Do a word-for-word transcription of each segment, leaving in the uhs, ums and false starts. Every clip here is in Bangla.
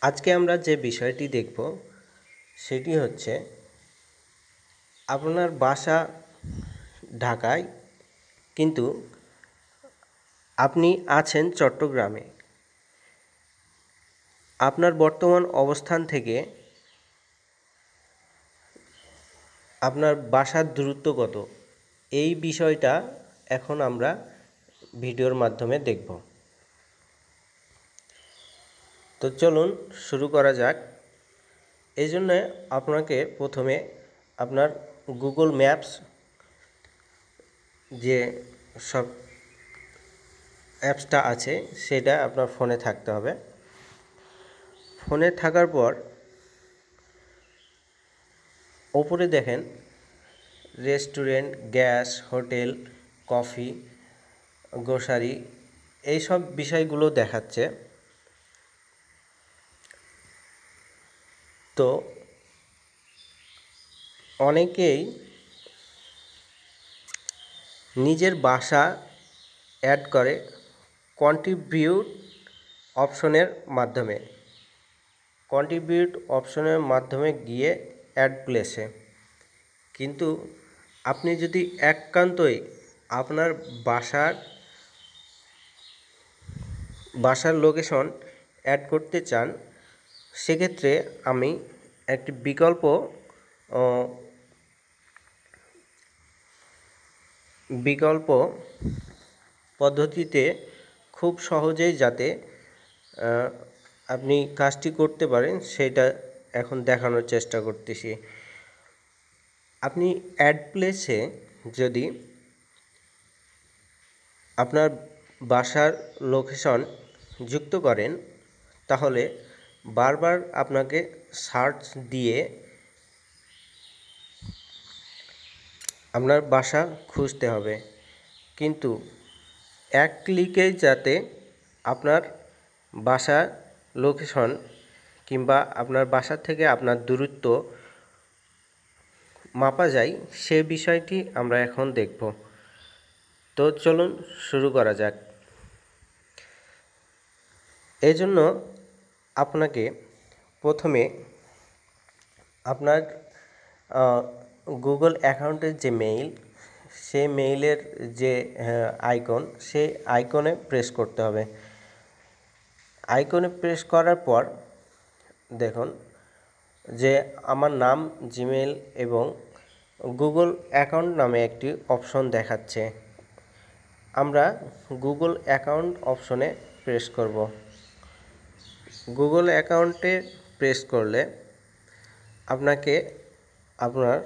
আজকে আমরা যে বিষয়টি দেখব সেটি হচ্ছে আপনার বাসা ঢাকায় কিন্তু আপনি আছেন চট্টগ্রামে। আপনার বর্তমান অবস্থান থেকে আপনার বাসার দূরত্ব কত, এই বিষয়টা এখন আমরা ভিডিওর মাধ্যমে দেখব। তো চলুন শুরু করা যাক। এই জন্য আপনাকে প্রথমে আপনার গুগল ম্যাপস যে সব অ্যাপসটা আছে সেটা আপনার ফোনে থাকতে হবে। ফোনে থাকার পর ওপরে দেখেন restaurant, gas, hotel, coffee, grocery, এই সব বিষয়গুলো দেখাচ্ছে। তো অনেকেই নিজের বাসা অ্যাড করে কন্ট্রিবিউট অপশনের মাধ্যমে কন্ট্রিবিউট অপশনের মাধ্যমে গিয়ে অ্যাড প্লেসে। কিন্তু আপনি যদি একান্তই আপনার বাসার বাসার লোকেশন অ্যাড করতে চান, সেক্ষেত্রে আমি একটি বিকল্প বিকল্প পদ্ধতিতে খুব সহজেই যাতে আপনি কাজটি করতে পারেন সেটা এখন দেখানোর চেষ্টা করতেছি। আপনি অ্যাড প্লেসে যদি আপনার বাসার লোকেশন যুক্ত করেন, তাহলে বারবার আপনাকে সার্চ দিয়ে আপনার বাসা খুঁজতে হবে। কিন্তু এক ক্লিকেই যাতে আপনার বাসা লোকেশন কিংবা আপনার বাসা থেকে আপনার দূরত্ব মাপা যায়, সে বিষয়টি আমরা এখন দেখব। তো চলুন শুরু করা যাক। এই জন্য আপনাকে প্রথমে আপনার গুগল অ্যাকাউন্টের যে মেইল, সেই মেইলের যে আইকন, সেই আইকনে প্রেস করতে হবে। আইকনে প্রেস করার পর দেখুন যে আমার নাম, জিমেল এবং গুগল অ্যাকাউন্ট নামে একটি অপশন দেখাচ্ছে। আমরা গুগল অ্যাকাউন্ট অপশনে প্রেস করব। গুগল অ্যাকাউন্টে প্রেস করলে আপনাকে আপনার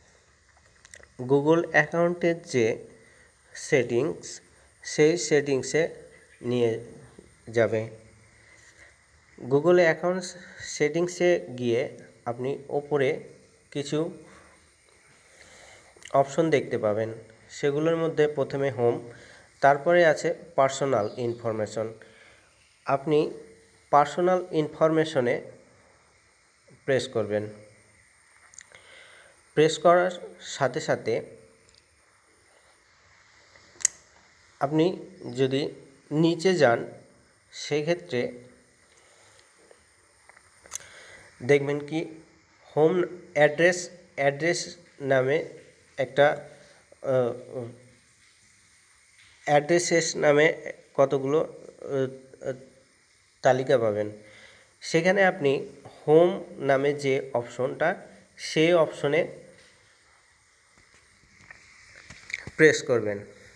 গুগল অ্যাকাউন্টের যে সেটিংস, সেই সেটিংসে নিয়ে যাবে। গুগল অ্যাকাউন্ট সেটিংসে গিয়ে আপনি ওপরে কিছু অপশন দেখতে পাবেন। সেগুলোর মধ্যে প্রথমে হোম, তারপরে আছে পার্সোনাল ইনফরমেশন। আপনি পার্সোনাল ইনফরমেশনে প্রেস করবেন। প্রেস করার সাথে সাথে আপনি যদি নিচে যান, সেক্ষেত্রে দেখবেন কি হোম অ্যাড্রেস অ্যাড্রেস নামে একটা অ্যাড্রেসেস নামে কতগুলো তালিকা পাবেন। সেখানে আপনি হোম নামে যে অপশনটা, সেই অপশনে প্রেস করবেন।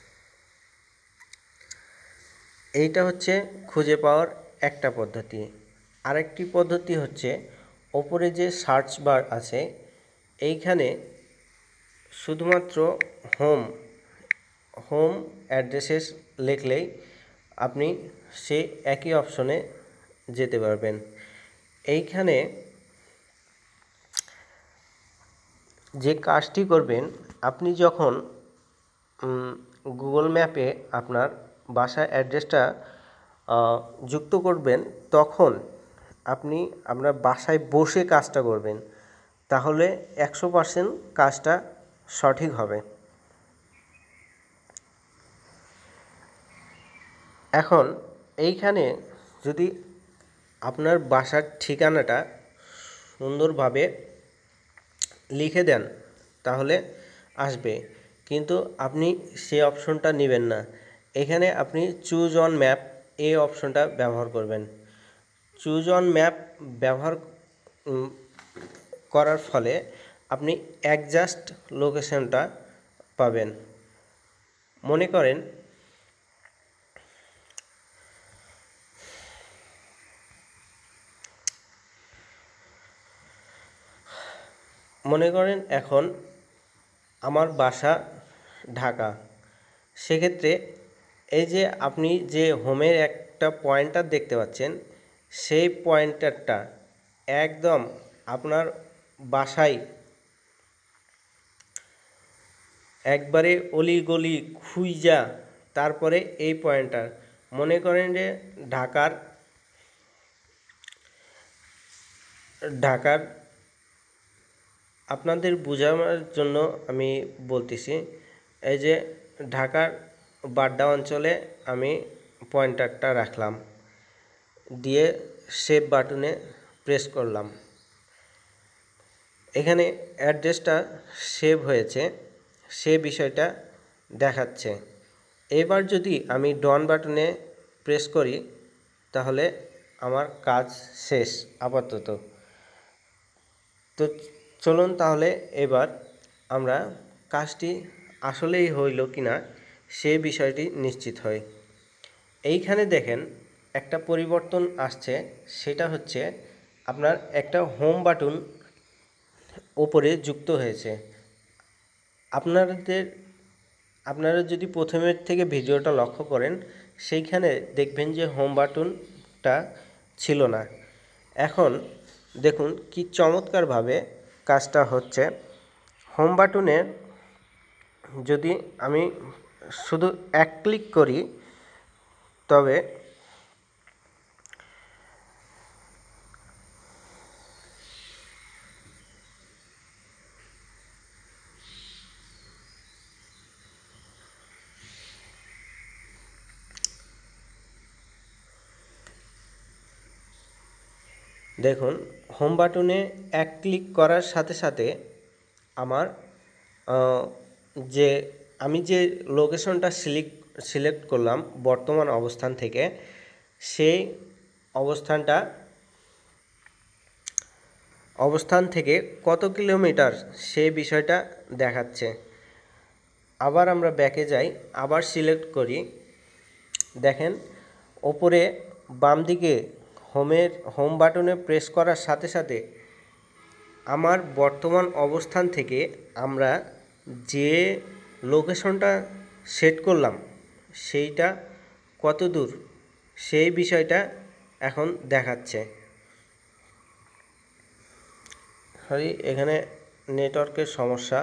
এইটা হচ্ছে খুঁজে পাওয়ার একটা পদ্ধতি। আরেকটি পদ্ধতি হচ্ছে ওপরে যে সার্চ বার আছে, এইখানে শুধুমাত্র হোম হোম অ্যাড্রেসেস লিখলেই আপনি সেই একই অপশনে যেতে পারবেন। এইখানে যে কাজটি করবেন, আপনি যখন গুগল ম্যাপে আপনার বাসার অ্যাড্রেসটা যুক্ত করবেন, তখন আপনি আপনার বাসায় বসে কাজটা করবেন, তাহলে একশো পার্সেন্ট কাজটা সঠিক হবে। এখন এইখানে যদি আপনার বাসার ঠিকানাটা সুন্দরভাবে লিখে দেন, তাহলে আসবে। কিন্তু আপনি সেই অপশনটা নেবেন না, এখানে আপনি চুজ অন ম্যাপ এই অপশনটা ব্যবহার করবেন। চুজ অন ম্যাপ ব্যবহার করার ফলে আপনি একজাস্ট লোকেশনটা পাবেন। মনে করেন মনে করেন এখন আমার বাসা ঢাকা, সেক্ষেত্রে এই যে আপনি যে হোমের একটা পয়েন্টার দেখতে পাচ্ছেন, সেই পয়েন্টারটা একদম আপনার বাসায় একবারে অলিগলি খুঁজা তারপরে এই পয়েন্টার। মনে করেন যে ঢাকার ঢাকার আপনাদের বোঝানোর জন্য আমি বলতেছি, এই যে ঢাকার বাড্ডা অঞ্চলে আমি পয়েন্টারটা রাখলাম, দিয়ে সেভ বাটনে প্রেস করলাম। এখানে অ্যাড্রেসটা সেভ হয়েছে, সে বিষয়টা দেখাচ্ছে। এবার যদি আমি ডন বাটনে প্রেস করি, তাহলে আমার কাজ শেষ আপাতত। তো চলুন তাহলে এবার আমরা কাজটি আসলেই হইল কিনা সে বিষয়টি নিশ্চিত হই। এইখানে দেখেন একটা পরিবর্তন আসছে, সেটা হচ্ছে আপনার একটা হোম বাটন ওপরে যুক্ত হয়েছে। আপনাদের আপনারা যদি প্রথমের থেকে ভিডিওটা লক্ষ্য করেন, সেইখানে দেখবেন যে হোম বাটনটা ছিল না। এখন দেখুন কি চমৎকারভাবে কাজটা হচ্ছে। হোম বাটনে যদি আমি শুধু এক ক্লিক করি, তবে দেখুন হোম বাটনে এক ক্লিক করার সাথে সাথে আমার যে আমি যে লোকেশনটা সিলেক্ট সিলেক্ট করলাম বর্তমান অবস্থান থেকে, সেই অবস্থানটা অবস্থান থেকে কত কিলোমিটার সেই বিষয়টা দেখাচ্ছে। আবার আমরা ব্যাকে যাই, আবার সিলেক্ট করি, দেখেন ওপরে বাম দিকে হোমের হোম বাটনে প্রেস করার সাথে সাথে আমার বর্তমান অবস্থান থেকে আমরা যে লোকেশনটা সেট করলাম সেইটা কত দূর সেই বিষয়টা এখন দেখাচ্ছে। সরি, এখানে নেটওয়ার্কের সমস্যা।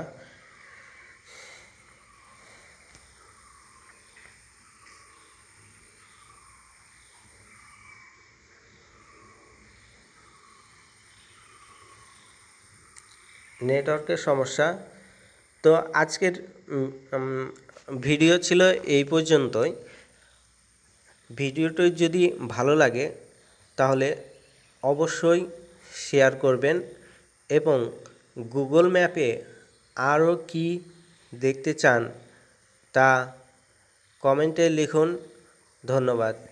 নেটওয়ার্কের সমস্যা তো আজকের ভিডিও ছিল এই পর্যন্তই। ভিডিওটি যদি ভালো লাগে তাহলে অবশ্যই শেয়ার করবেন এবং গুগল ম্যাপে আরও কি দেখতে চান তা কমেন্টে লিখুন। ধন্যবাদ।